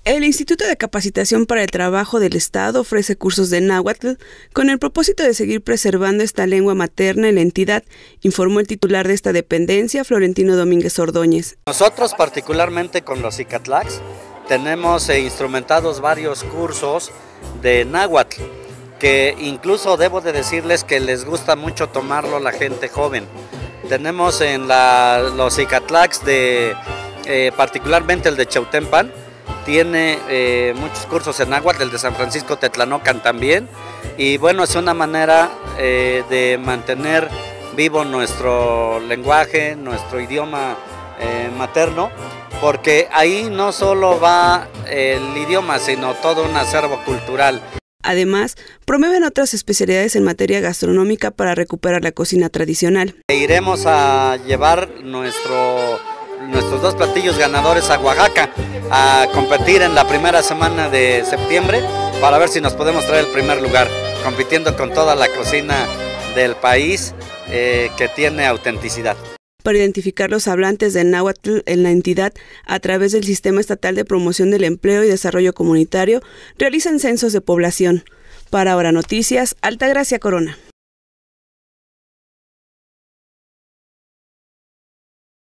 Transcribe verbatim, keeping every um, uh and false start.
El Instituto de Capacitación para el Trabajo del Estado ofrece cursos de náhuatl con el propósito de seguir preservando esta lengua materna en la entidad, informó el titular de esta dependencia, Florentino Domínguez Ordóñez. Nosotros, particularmente con los Icatlacs, tenemos eh, instrumentados varios cursos de náhuatl, que incluso debo de decirles que les gusta mucho tomarlo la gente joven. Tenemos en la, los Icatlacs, de, eh, particularmente el de Chautempan, tiene eh, muchos cursos en náhuatl, el de San Francisco Tetlanocan también, y bueno, es una manera eh, de mantener vivo nuestro lenguaje, nuestro idioma eh, materno, porque ahí no solo va el idioma, sino todo un acervo cultural. Además, promueven otras especialidades en materia gastronómica para recuperar la cocina tradicional. Iremos a llevar nuestro, nuestros dos platillos ganadores a Oaxaca a competir en la primera semana de septiembre para ver si nos podemos traer el primer lugar, compitiendo con toda la cocina del país eh, que tiene autenticidad. Para identificar los hablantes de náhuatl en la entidad, a través del Sistema Estatal de Promoción del Empleo y Desarrollo Comunitario, realizan censos de población. Para Ahora Noticias, Altagracia Corona.